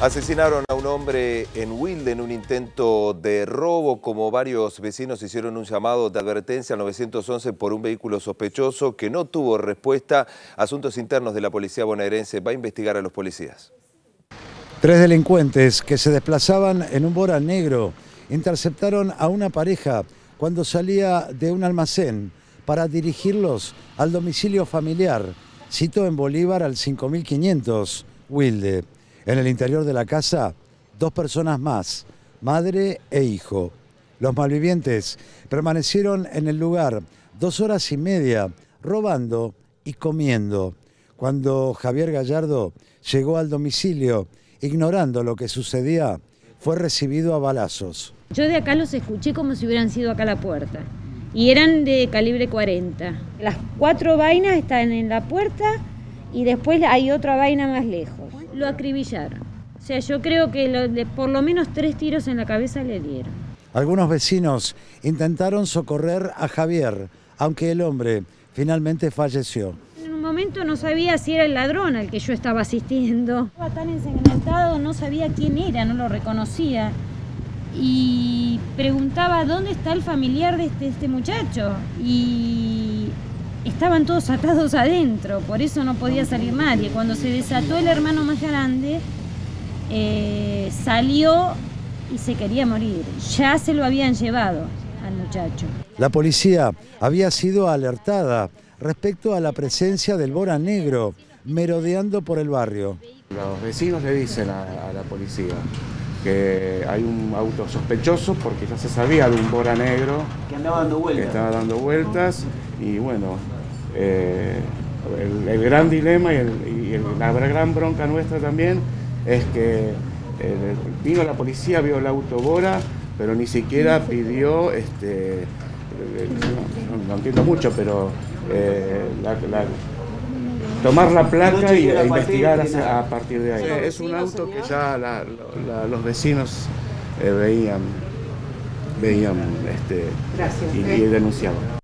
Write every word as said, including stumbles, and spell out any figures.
Asesinaron a un hombre en Wilde en un intento de robo. Como varios vecinos hicieron un llamado de advertencia al nueve once por un vehículo sospechoso que no tuvo respuesta. Asuntos Internos de la Policía Bonaerense va a investigar a los policías. Tres delincuentes que se desplazaban en un Bora negro interceptaron a una pareja cuando salía de un almacén para dirigirlos al domicilio familiar, sito en Bolívar al cinco mil quinientos, Wilde. En el interior de la casa, dos personas más, madre e hijo. Los malvivientes permanecieron en el lugar dos horas y media, robando y comiendo. Cuando Javier Gallardo llegó al domicilio, ignorando lo que sucedía, fue recibido a balazos. Yo de acá los escuché como si hubieran sido acá a la puerta. Y eran de calibre cuarenta. Las cuatro vainas están en la puerta y después hay otra vaina más lejos. Lo acribillaron. O sea, yo creo que lo, de, por lo menos tres tiros en la cabeza le dieron. Algunos vecinos intentaron socorrer a Javier, aunque el hombre finalmente falleció. En un momento no sabía si era el ladrón al que yo estaba asistiendo. Estaba tan ensangrentado, no sabía quién era, no lo reconocía. Y preguntaba dónde está el familiar de este, este muchacho. Y estaban todos atados adentro, por eso no podía salir nadie. Cuando se desató el hermano más grande, eh, salió y se quería morir. Ya se lo habían llevado al muchacho. La policía había sido alertada respecto a la presencia del Bora negro merodeando por el barrio. Los vecinos le dicen a, a la policía que hay un auto sospechoso porque ya se sabía de un Bora negro que andaba dando vueltas. Que estaba dando vueltas y bueno, eh, el, el gran dilema y, el, y el, la gran bronca nuestra también es que eh, vino la policía, vio el auto Bora, pero ni siquiera pidió, este, no, no entiendo mucho, pero eh, la, la, tomar la placa y a investigar a, a partir de ahí. Es un auto que ya la, la, los vecinos eh, veían, veían este, y, y denunciaban.